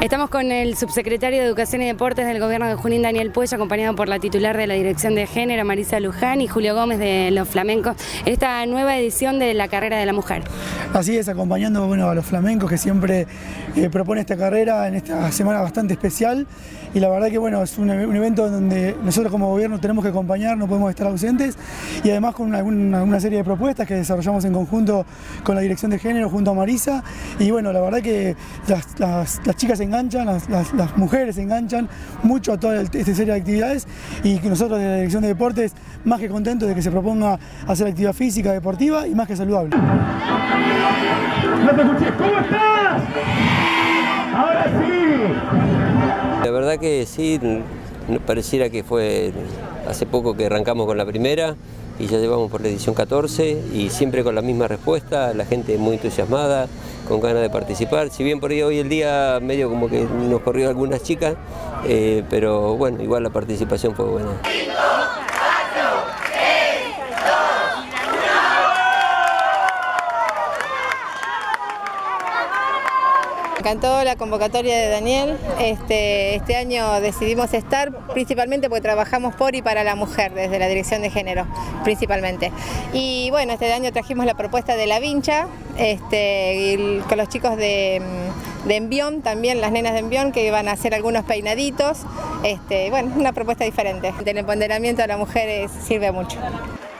Estamos con el subsecretario de Educación y Deportes del Gobierno de Junín, Daniel Puello, acompañado por la titular de la Dirección de Género, Marisa Luján, y Julio Gómez de Los Flamencos, esta nueva edición de la carrera de la mujer. Así es, acompañando a los flamencos que siempre propone esta carrera en esta semana bastante especial, y la verdad que es un evento donde nosotros como gobierno tenemos que acompañar, no podemos estar ausentes, y además con una serie de propuestas que desarrollamos en conjunto con la Dirección de Género junto a Marisa, y la verdad que las chicas se enganchan, las mujeres se enganchan mucho a toda esta serie de actividades, y que nosotros de la Dirección de Deportes más que contentos de que se proponga hacer actividad física, deportiva y más que saludable. No te escuché, ¿cómo estás? Ahora sí. La verdad que sí, pareciera que fue hace poco que arrancamos con la primera y ya llevamos por la edición 14 y siempre con la misma respuesta, la gente muy entusiasmada, con ganas de participar. Si bien por ahí hoy el día medio como que nos corrió algunas chicas, pero bueno, igual la participación fue buena. Me encantó la convocatoria de Daniel. Este año decidimos estar principalmente porque trabajamos por y para la mujer desde la Dirección de Género principalmente. Y bueno, este año trajimos la propuesta de la vincha y con los chicos de Envión, también las nenas de Envión, que van a hacer algunos peinaditos. Una propuesta diferente. El empoderamiento de la mujer sirve mucho.